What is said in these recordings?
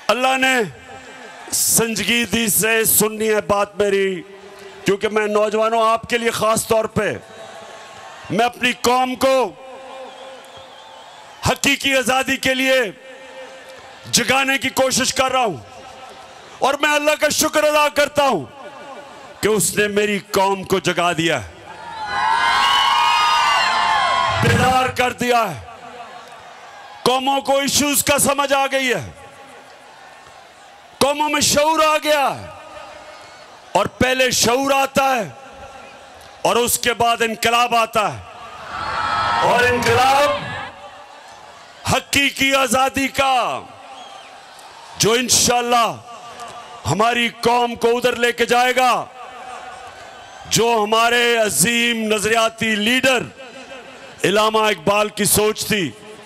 अल्लाह ने संजीदगी से सुननी है बात मेरी, क्योंकि मैं नौजवानों आपके लिए खास तौर पे मैं अपनी कौम को हकीकी आज़ादी के लिए जगाने की कोशिश कर रहा हूं और मैं अल्लाह का शुक्र अदा करता हूं कि उसने मेरी कौम को जगा दिया है, बेदार कर दिया है। कौमों को इश्यूज का समझ आ गई है, कौमों में शऊर आ गया है और पहले शऊर आता है और उसके बाद इनकलाब आता है और इनकलाब हकीकी आज़ादी का जो इंशाअल्लाह हमारी कौम को उधर लेके जाएगा जो हमारे अजीम नजरियाती लीडर इल्लामा इकबाल की सोच थी।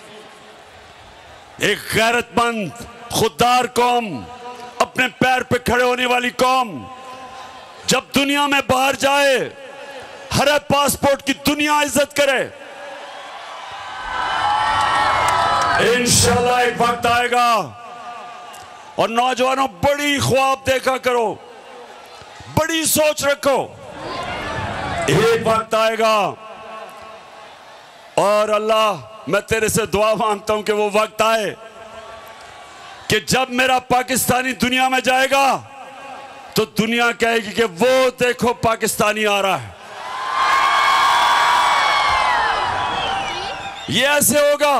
एक गैरतमंद खुददार कौम, अपने पैर पे खड़े होने वाली कौम जब दुनिया में बाहर जाए हर पासपोर्ट की दुनिया इज्जत करे। इंशाल्लाह एक वक्त आएगा और नौजवानों बड़ी ख्वाब देखा करो, बड़ी सोच रखो। एक वक्त आएगा और अल्लाह मैं तेरे से दुआ मांगता हूं कि वो वक्त आए कि जब मेरा पाकिस्तानी दुनिया में जाएगा तो दुनिया कहेगी कि वो देखो पाकिस्तानी आ रहा है। ये ऐसे होगा।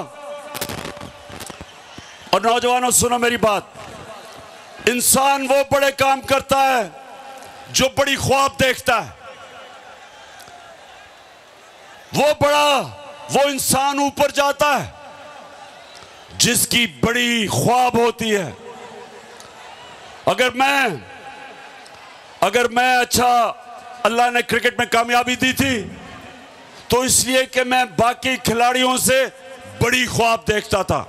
और नौजवानों सुनो मेरी बात, इंसान वो बड़े काम करता है जो बड़ी ख्वाब देखता है। वो इंसान ऊपर जाता है जिसकी बड़ी ख्वाब होती है। अगर मैं अच्छा अल्लाह ने क्रिकेट में कामयाबी दी थी तो इसलिए कि मैं बाकी खिलाड़ियों से बड़ी ख्वाब देखता था।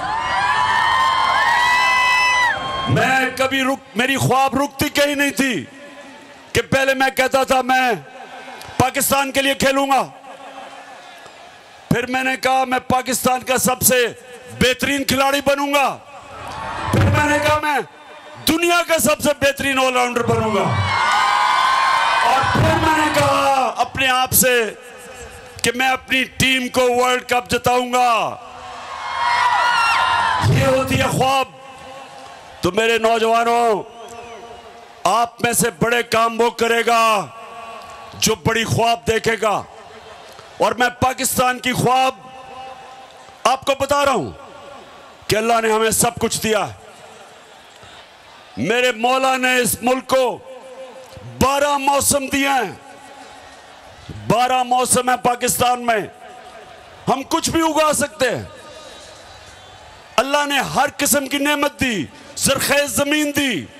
मैं कभी मेरी ख्वाब रुकती कहीं नहीं थी कि पहले मैं कहता था मैं पाकिस्तान के लिए खेलूंगा, फिर मैंने कहा मैं पाकिस्तान का सबसे बेहतरीन खिलाड़ी बनूंगा, फिर मैंने कहा मैं दुनिया का सबसे बेहतरीन ऑलराउंडर बनूंगा और फिर मैंने कहा अपने आप से कि मैं अपनी टीम को वर्ल्ड कप जिताऊंगा। ये होती है ख्वाब। तो मेरे नौजवानों, आप में से बड़े काम वो करेगा जो बड़ी ख्वाब देखेगा और मैं पाकिस्तान की ख्वाब आपको बता रहा हूं कि अल्लाह ने हमें सब कुछ दिया है। मेरे मौला ने इस मुल्क को 12 मौसम दिए हैं। 12 मौसम है पाकिस्तान में, हम कुछ भी उगा सकते हैं। अल्लाह ने हर किस्म की नेमत दी, ज़रख़ेज़ ज़मीन दी,